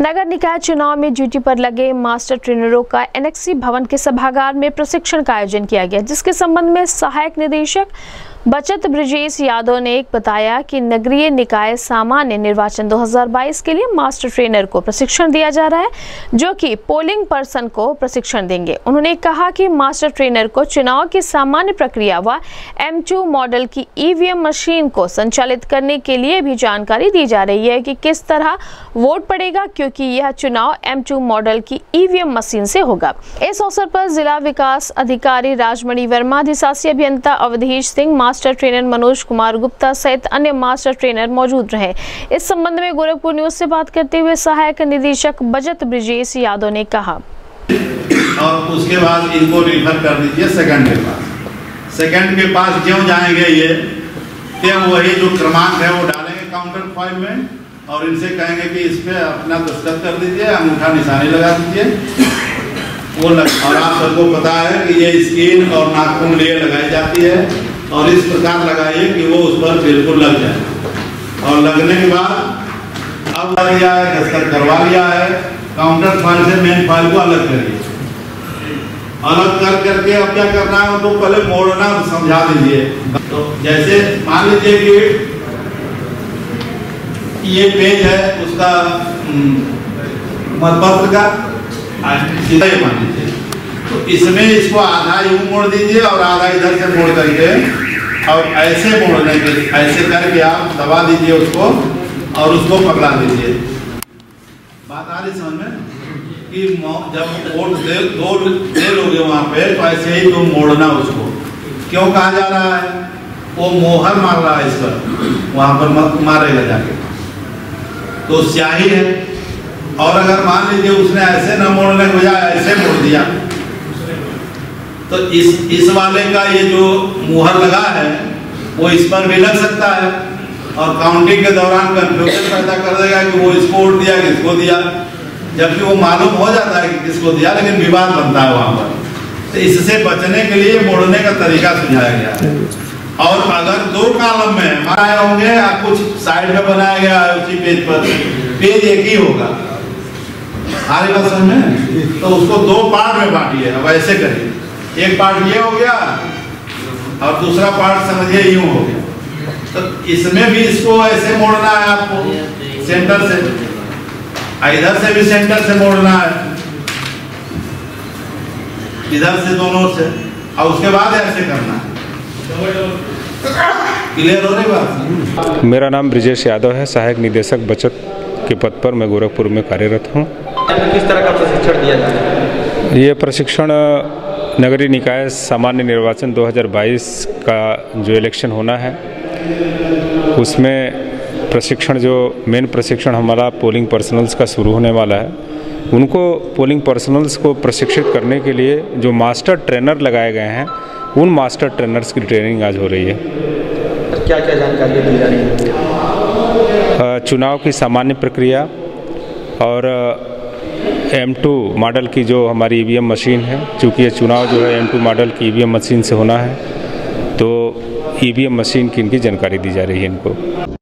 नगर निकाय चुनाव में ड्यूटी पर लगे मास्टर ट्रेनरों का एनेक्सी भवन के सभागार में प्रशिक्षण का आयोजन किया गया, जिसके संबंध में सहायक निदेशक बचत ब्रिजेश यादव ने बताया कि नगरीय निकाय सामान्य निर्वाचन 2022 के लिए मास्टर ट्रेनर को प्रशिक्षण दिया जा रहा है, जो कि पोलिंग पर्सन को प्रशिक्षण देंगे। उन्होंने कहा कि मास्टर ट्रेनर को चुनाव की सामान्य प्रक्रिया व M2 मॉडल की EVM मशीन को संचालित करने के लिए भी जानकारी दी जा रही है कि किस तरह वोट पड़ेगा, क्योंकि यह चुनाव M2 मॉडल की EVM मशीन से होगा। इस अवसर पर जिला विकास अधिकारी राजमणि वर्मा, अधिशासी अभियंता अवधेश सिंह, मास्टर ट्रेनर मनोज कुमार गुप्ता सहित अन्य मास्टर ट्रेनर मौजूद रहे। इस संबंध में गोरखपुर न्यूज से बात करते हुए सहायक निदेशक बचत ब्रिजेश यादव ने कहा, और उसके बाद इनको रिफर कर दीजिए सेकंड के पास। सेकंड के पास क्यों जाएंगे ये, वही जो क्रमांक है वो डालेंगे काउंटर फाइल में और इनसे कहेंगे कि इस पे अपना दस्तखत कर दीजिए, अंगूठा निशानी लगा दीजिए वो और आप सबको पता है कि ये स्किन और नाखून लिए लगाई जाती है और इस प्रकार लगाइए कि वो उस पर बिल्कुल लग जाए। और लगने के बाद अब लग गया है, दस्तखत करवा लिया है, काउंटर फाइल से मेन फाइल को अलग करिए। अलग कर करके अब क्या करना है, उनको पहले मोड़ना समझा दीजिए। तो जैसे मान लीजिए कि ये पेज है उसका मतपत्र का, सीधा ही मान लीजिए, तो इसमें इसको आधा यूं मोड़ दीजिए और आधा इधर से मोड़ करके और ऐसे मोड़ने के ऐसे करके आप दबा दीजिए उसको और उसको पकड़ा दीजिए। बात आ रही समझ में कि जब वोट दे लोगे वहां पे तो ऐसे ही तुम मोड़ना उसको। क्यों कहा जा रहा है, वो मोहर मार रहा है इस पर, वहां पर मारेगा जाके तो स्याही है। और अगर मान लीजिए उसने ऐसे न मोड़ने के बजाय ऐसे मोड़ दिया तो इस वाले का ये जो मुहर लगा है वो इस पर भी लग सकता है और काउंटिंग के दौरान कंफ्यूजन पैदा कर देगा कि वो इसको वोट दिया किसको दिया, जबकि वो मालूम हो जाता है कि किसको दिया, लेकिन विवाद बनता है वहां पर। तो इससे बचने के लिए मोड़ने का तरीका सुझाया गया है। और अगर दो कॉलम में बनाए होंगे या कुछ साइड में बनाया गया है उसी पेज पर, पेज एक ही होगा, हमारी बात समझ में, तो उसको दो पार्ट में बांटिए। अब ऐसे करिए, एक पार्ट ये हो गया और दूसरा पार्ट समझिए यूं हो गया। तो इसमें भी इसको ऐसे मोड़ना है आपको सेंटर से, इधर से भी सेंटर से मोड़ना है, इधर से दोनों से, और उसके बाद ऐसे करना है। क्लियर हो रही बात? मेरा नाम ब्रिजेश यादव है, सहायक निदेशक बचत के पद पर मैं गोरखपुर में कार्यरत हूँ। किस तरह का प्रशिक्षण दिया जाता है? ये प्रशिक्षण नगरीय निकाय सामान्य निर्वाचन 2022 का जो इलेक्शन होना है उसमें प्रशिक्षण, जो मेन प्रशिक्षण हमारा पोलिंग पर्सनल्स का शुरू होने वाला है, उनको पोलिंग पर्सनल्स को प्रशिक्षित करने के लिए जो मास्टर ट्रेनर लगाए गए हैं उन मास्टर ट्रेनर्स की ट्रेनिंग आज हो रही है। क्या क्या जानकारी दी जा रही है? चुनाव की सामान्य प्रक्रिया और M2 मॉडल की जो हमारी EVM मशीन है, चूँकि ये चुनाव जो है M2 मॉडल की EVM मशीन से होना है, तो EVM मशीन की इनकी जानकारी दी जा रही है इनको।